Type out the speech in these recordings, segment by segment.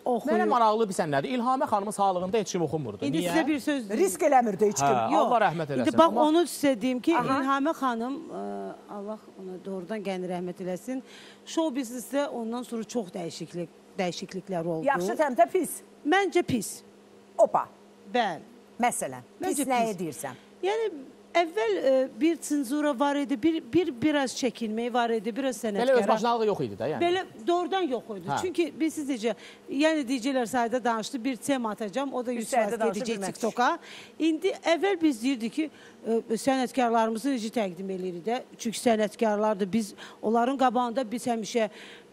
Mənə maraqlı bilsən nədir? İlhamə xanımın sağlığında heç kim oxumurdu. İndi Niyə? sizə bir söz deyim. Risk eləmirdi heç kim. Hə, Allah rəhmət eləsin. İndi bax Amma... onu sizə deyim ki, İlhamə xanım, Allah ona doğrudan qəni rəhmət eləsin, show biznesdə ondan sonra çox dəyişikliklər oldu. Yaxşı təmtə pis. Məncə pis. Opa. Bəli. Məsələn, pis nəyə deyirsən? Yəni, əvvəl bir senzura var idi, biraz çəkinmək var idi, biraz sənətkara. Belə özbaşınalığı yox idi də, yəni. Belə doğrudan yox idi. Çünki siz necə, yəni deyicilər sayda danışdı, bir tema atacam, o da 100 saat gedəcək TikToka. İndi əvvəl biz deyirdik ki, sənətkarlarımızı necə təqdim edirik də. Çünki sənətkarlardır, biz onların qabağında biz həmişə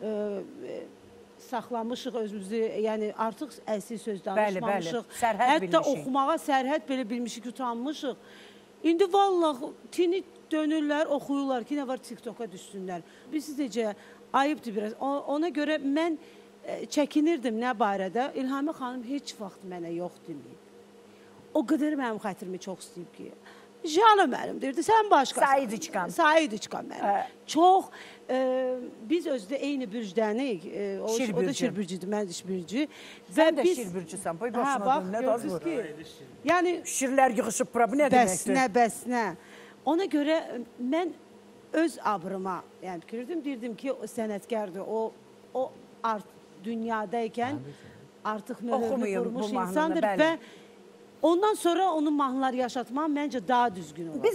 saxlamışıq özümüzü, yəni artıq əsil söz danışmamışıq. Hətta oxumağa sərhəd belə bilmişik, utanmışıq. İndi vallahi tini dönürlər, oxuyurlar ki, nə var TikToka düşsünlər. Biz necə ayıbdır biraz. Ona görə mən çəkinirdim nə barədə. İlhamə xanım heç vaxt mənə yox deməyib. O qədər mənim xətrimi çox istəyib ki, canım mənim deyirdi, sən başqasın. Said İçqan. Said İçqan mənim. Çox, biz özdə eyni bürcdənik. O da şirbürcüdür, mən də şirbürcü. Sən də şirbürcüsən, boy başına dön, nə daz vur. Yəni, şirlər yığışıb bura, bu nə deməkdir? Bəsnə. Ona görə mən öz abrıma, yəni fikirdim, deyirdim ki, o sənətkardır, o dünyadaykən artıq möhürünü qurmuş insandır və ondan sonra onun mahnıları yaşatmaq məncə daha düzgün olur.